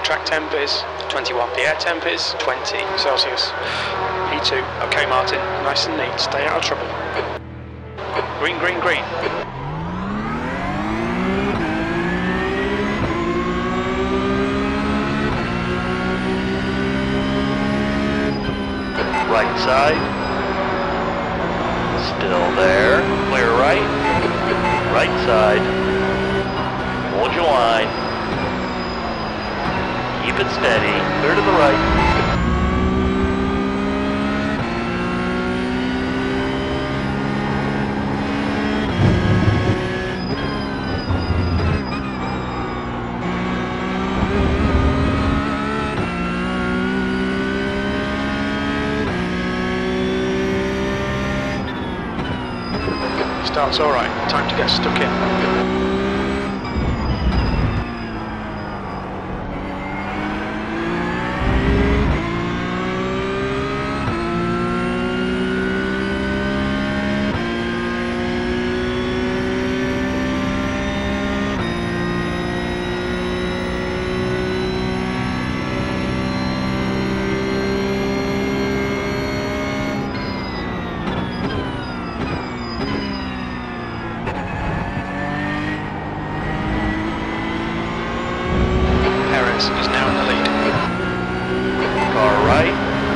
track temp is 21. The air temp is 20 Celsius. P2. Okay, Martin. Nice and neat. Stay out of trouble. Green, green, green. Right side. Still there. Clear right. Right side. Hold your line. Keep it steady. Clear to the right. Starts all right. Time to get stuck in. Is now in the lead. Car right.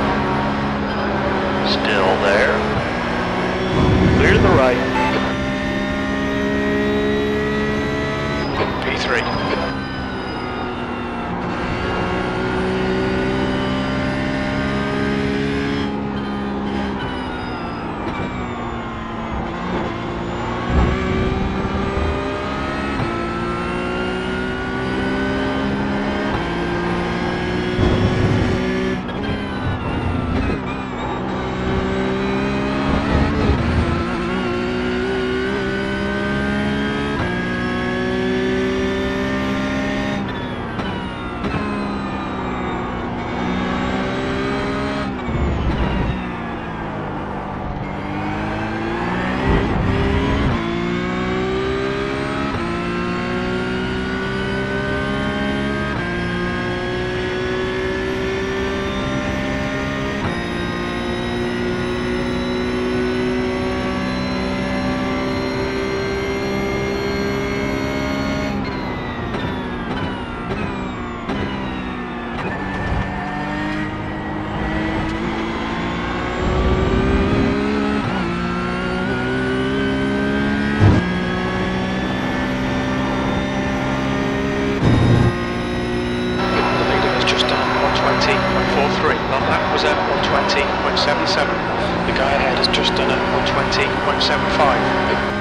Still there. Clear to the right. P3. Well, that was at 120.77. The guy ahead has just done at 120.75.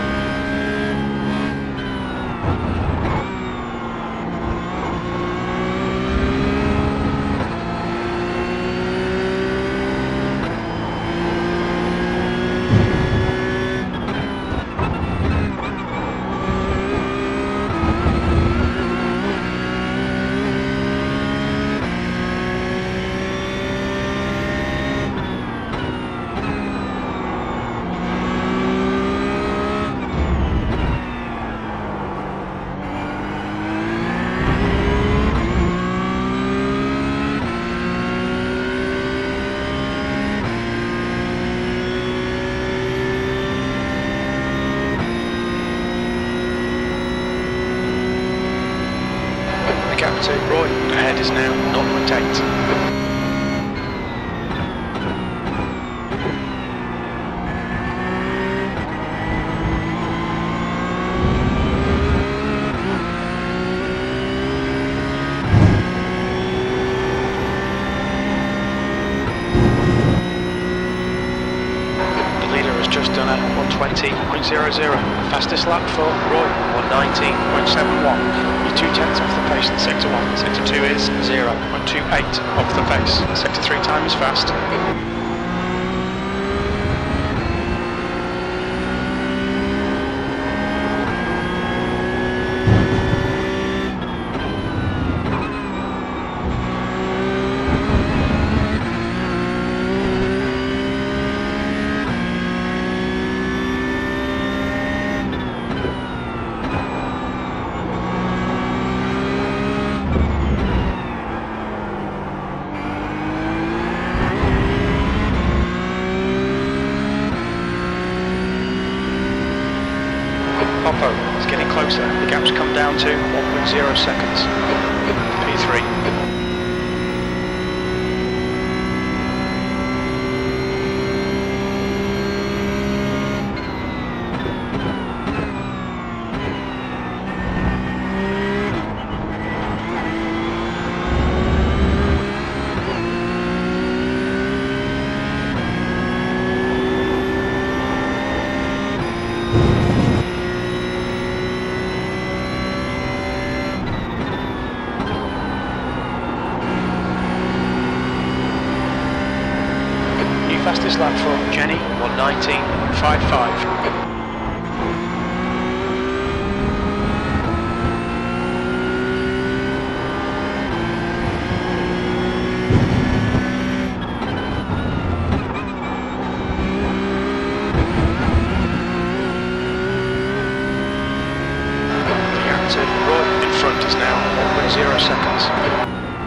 Gap to Roy, ahead is now 0.8. Just done a 120.00. Fastest lap for Roy, 119.71. You're 2/10 off the pace in Sector 1. Sector 2 is 0.28 off the pace. Sector 3 time is fast. down to 1.0 seconds. P3. Fastest lap for Jenny, 1:19.55. Roy in front is now 1.0 seconds.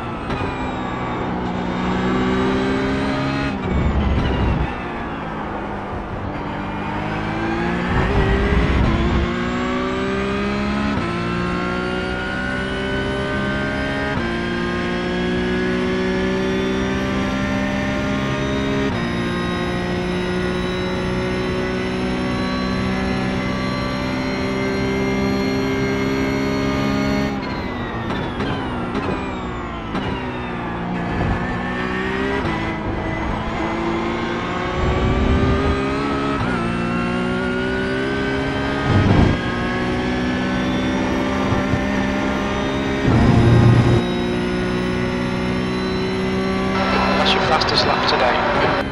Fastest lap today.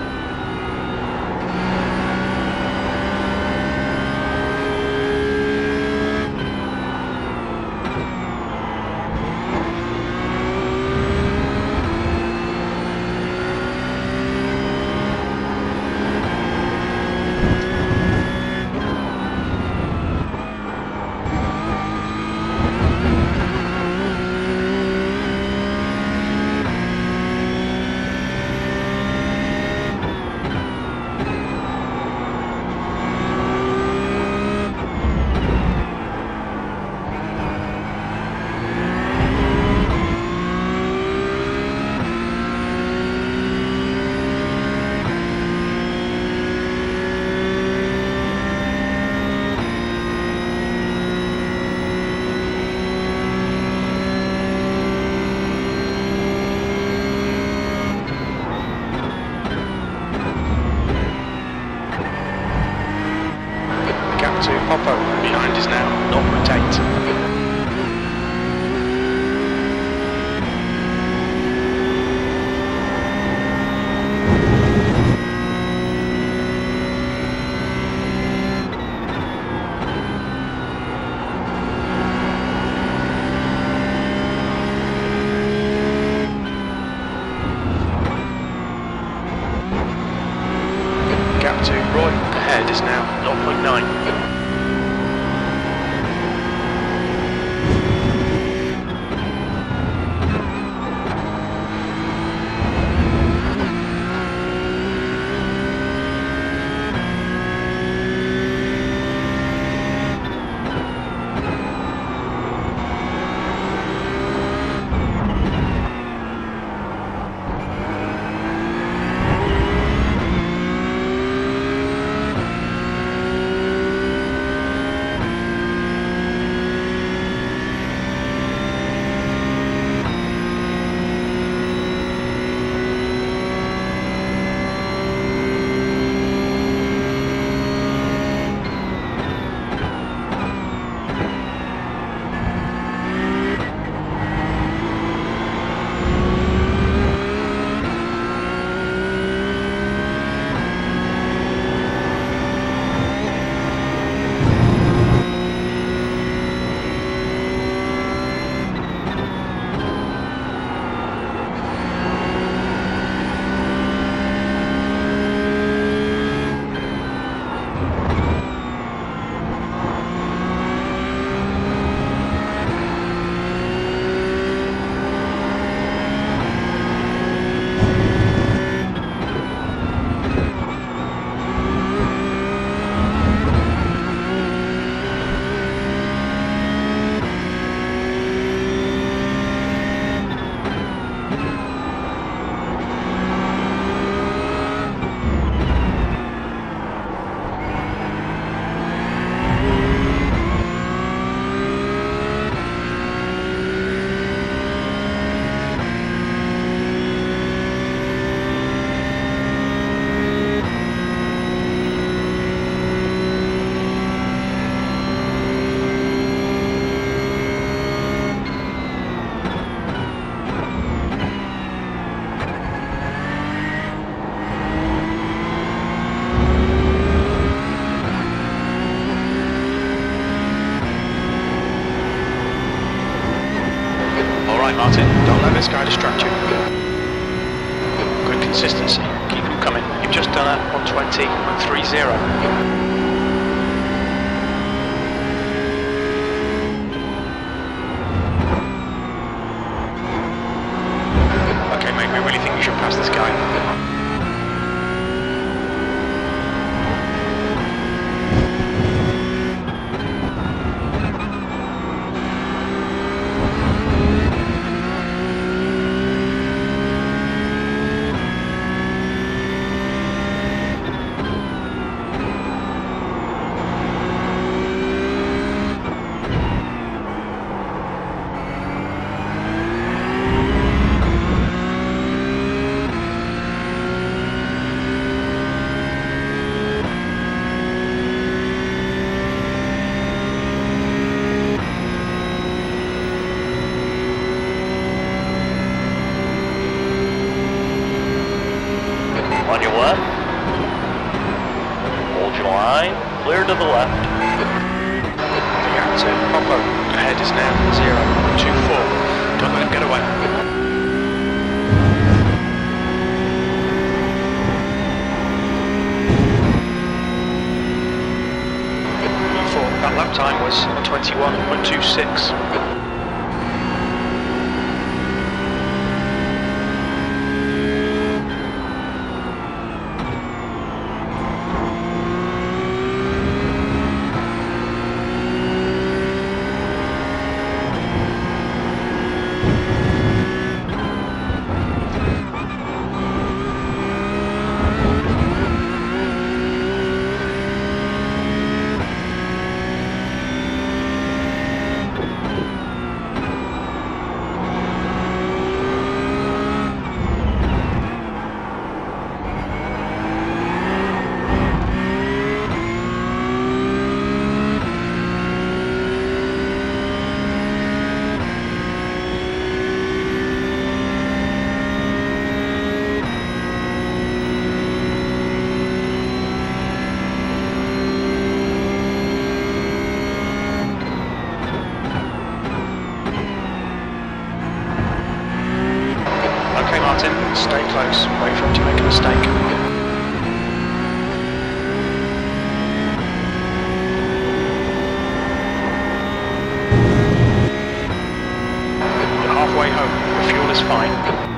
Martin, don't let this guy distract you. Good consistency, keep him coming. You've just done a 120.30. You should pass this guy. On your left. Hold your line. Clear to the left. The answer, Papa. Ahead is now 0.24. Don't let him get away. That lap time was 121.26. Martin, stay close, wait for him to make a mistake. You're halfway home, the fuel is fine.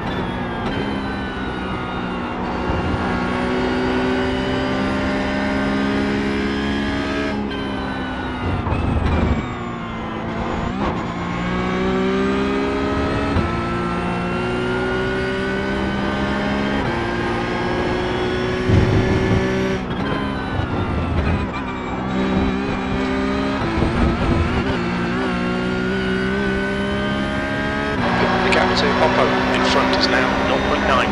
To Oppo in front is now 0.9.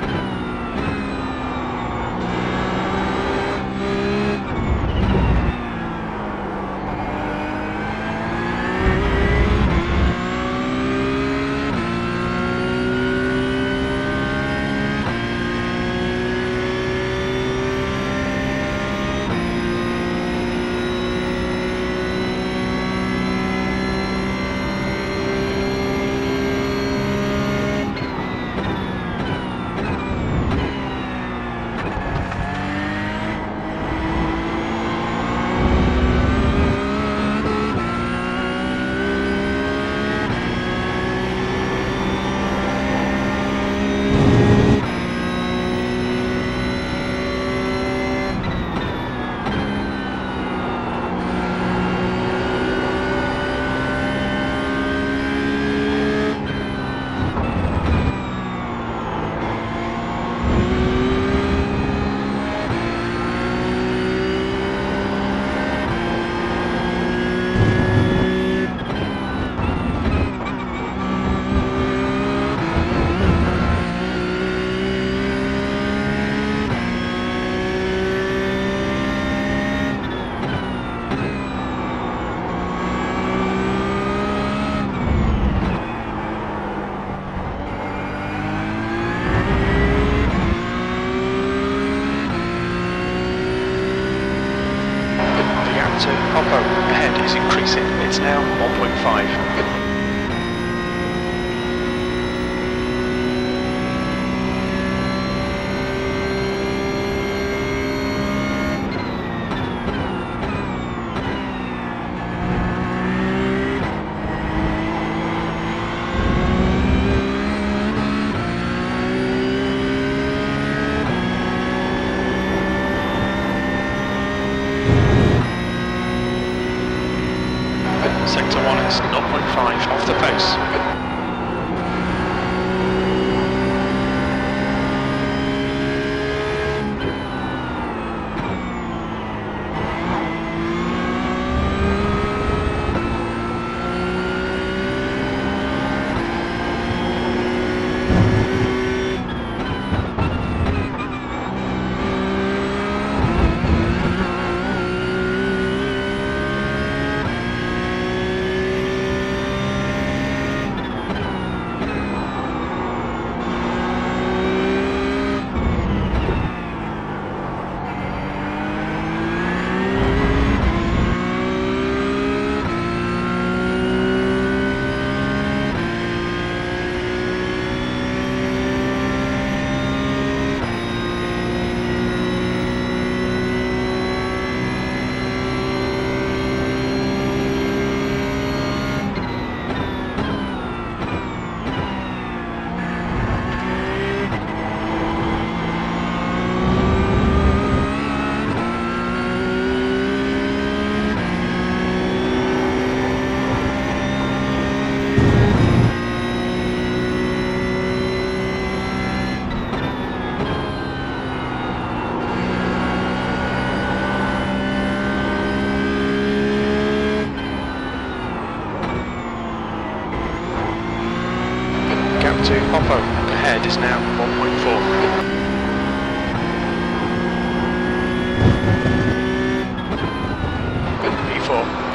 To Oppo, ahead is increasing, it's now 1.5. fastest, 0.5 off the pace. To Oppo, ahead is now 1.4. P4.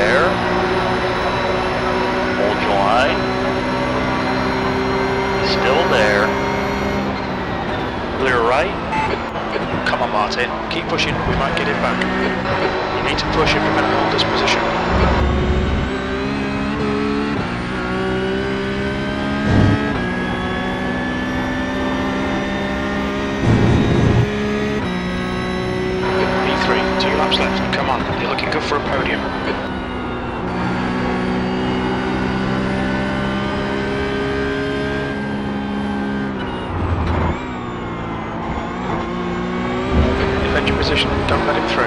there. Hold your line. Still there. Clear right. Come on, Martin. Keep pushing. We might get it back. You need to push and prevent Holder's position. P3, 2 laps left. Come on. You're looking good for a podium. Defend your position. Don't let him through.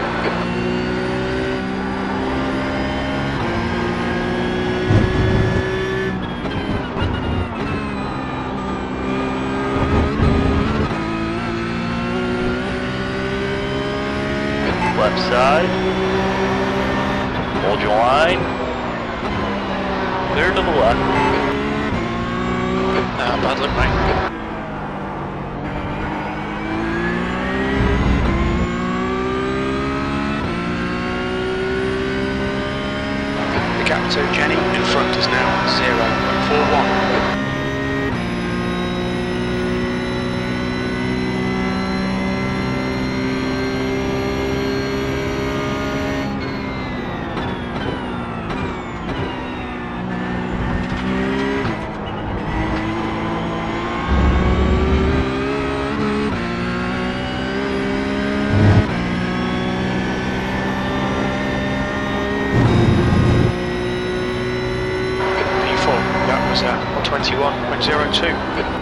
Left side. Hold your line. Clear to the left. Bad luck, mate. The gap to Jenny in front is now 0.41. P4, that was 121.02.